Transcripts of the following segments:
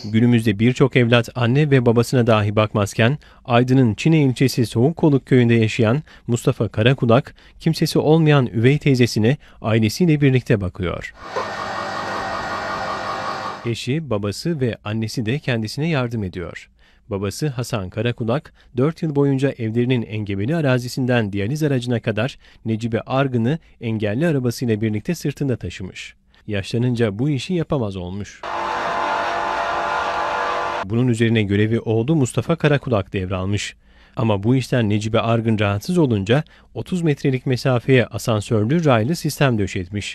Günümüzde birçok evlat anne ve babasına dahi bakmazken Aydın'ın Çine ilçesi Soğukkoluk köyünde yaşayan Mustafa Karakulak, kimsesi olmayan üvey teyzesine ailesiyle birlikte bakıyor. Eşi, babası ve annesi de kendisine yardım ediyor. Babası Hasan Karakulak, 4 yıl boyunca evlerinin engebeli arazisinden diyaliz aracına kadar Necibe Argın'ı engelli arabasıyla birlikte sırtında taşımış. Yaşlanınca bu işi yapamaz olmuş. Bunun üzerine görevi oğlu Mustafa Karakulak devralmış. Ama bu işten Necibe Argın rahatsız olunca 30 metrelik mesafeye asansörlü raylı sistem döşetmiş.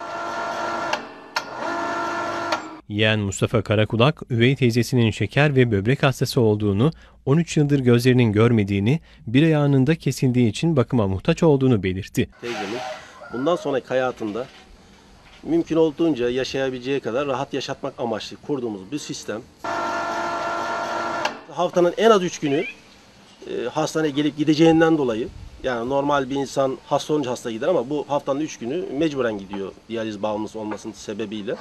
Yeğen Mustafa Karakulak, üvey teyzesinin şeker ve böbrek hastası olduğunu, 13 yıldır gözlerinin görmediğini, bir ayağının da kesildiği için bakıma muhtaç olduğunu belirtti. Teyzemin bundan sonraki hayatında mümkün olduğunca yaşayabileceği kadar rahat yaşatmak amaçlı kurduğumuz bir sistem. Haftanın en az 3 günü hastaneye gelip gideceğinden dolayı, yani normal bir insan hasta olunca hasta gider ama bu haftanın 3 günü mecburen gidiyor diyaliz bağımlısı olmasının sebebiyle.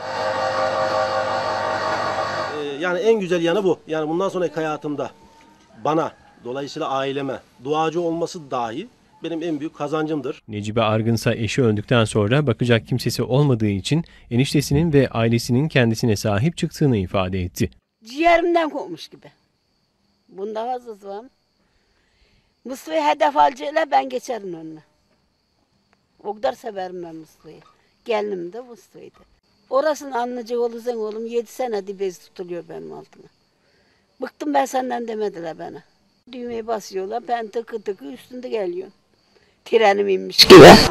Yani en güzel yanı bu. Yani bundan sonraki hayatımda bana, dolayısıyla aileme duacı olması dahi benim en büyük kazancımdır. Necibe Argın ise eşi öldükten sonra bakacak kimsesi olmadığı için eniştesinin ve ailesinin kendisine sahip çıktığını ifade etti. Ciğerimden kopmuş gibi. Bunda fazlası var. Mustafa'yı hedef alacağıyla ben geçerim önüne. O kadar severim ben Mustafa'yı. Gelinim de Mustafa'ydı. Orasını anlayacak olursan oğlum 7 senedir bez tutuluyor benim altıma. Bıktım ben senden demediler bana. Düğmeye basıyorlar, ben tıkı tıkı üstünde geliyorum. Trenim inmiş gibi.